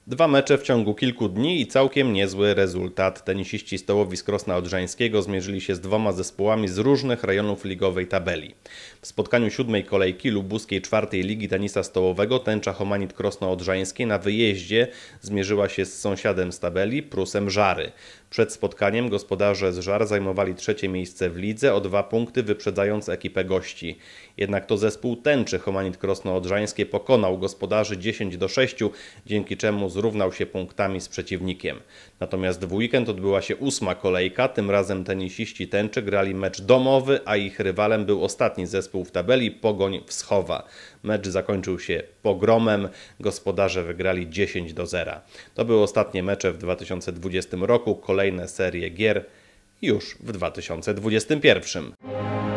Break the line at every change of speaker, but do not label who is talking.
2 mecze w ciągu kilku dni i całkiem niezły rezultat. Tenisiści stołowi z Krosna Odrzańskiego zmierzyli się z 2 zespołami z różnych rejonów ligowej tabeli. W spotkaniu 7. kolejki lubuskiej 4. Ligi Tenisa Stołowego Tęcza Homanit Krosno Odrzańskie na wyjeździe zmierzyła się z sąsiadem z tabeli, Prusem Żary. Przed spotkaniem gospodarze z Żar zajmowali 3. miejsce w lidze, o 2 punkty wyprzedzając ekipę gości. Jednak to zespół Tęczy Homanit Krosno Odrzańskie pokonał gospodarzy 10-6, dzięki czemu zrównał się punktami z przeciwnikiem. Natomiast w weekend odbyła się 8. kolejka, tym razem tenisiści Tęczy grali mecz domowy, a ich rywalem był ostatni zespół w tabeli, Pogoń Wschowa. Mecz zakończył się pogromem, gospodarze wygrali 10-0. To były ostatnie mecze w 2020 roku, kolejne serie gier już w 2021.